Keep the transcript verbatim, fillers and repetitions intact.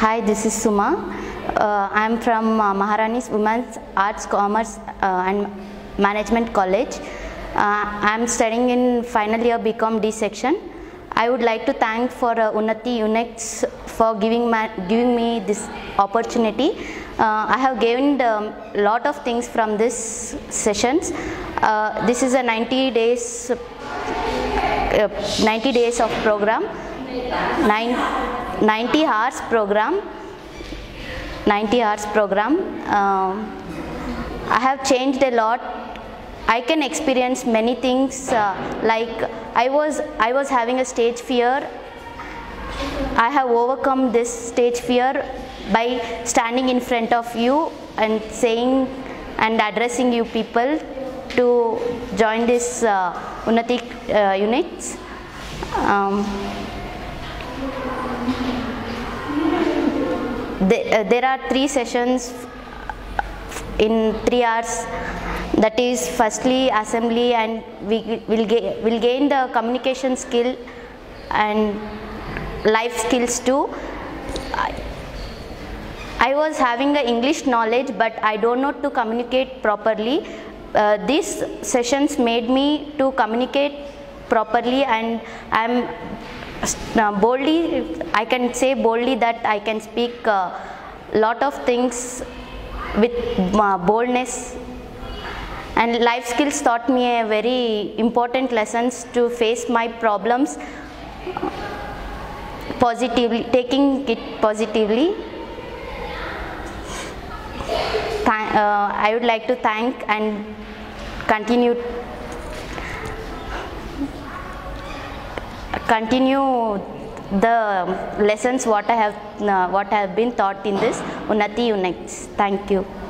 Hi, this is Suma. Uh, I am from uh, Maharani's Women's Arts, Commerce uh, and Management College. Uh, I am studying in final year BCom D section. I would like to thank for uh, UNNATI U N X for giving, my, giving me this opportunity. Uh, I have gained a um, lot of things from this sessions. Uh, this is a ninety days, uh, ninety days of program, Nine, ninety hours program, ninety hours program. Um, I have changed a lot. I can experience many things. Uh, like I was, I was having a stage fear. I have overcome this stage fear by standing in front of you and saying and addressing you people to join this uh, UNNATI uh, units. Um, the, uh, there are three sessions in three hours. That is, firstly assembly, and we will ga will gain the communication skill and life skills too. I, I was having a English knowledge, but I don't know to communicate properly. Uh, these sessions made me to communicate properly, and I am uh, boldly, I can say boldly that I can speak a lot of things with uh, boldness. And life skills taught me a very important lessons to face my problems positively, taking it positively. Thank, uh, I would like to thank and continue continue the lessons what I have uh, what I have been taught in this UNNATI U N X. Thank you.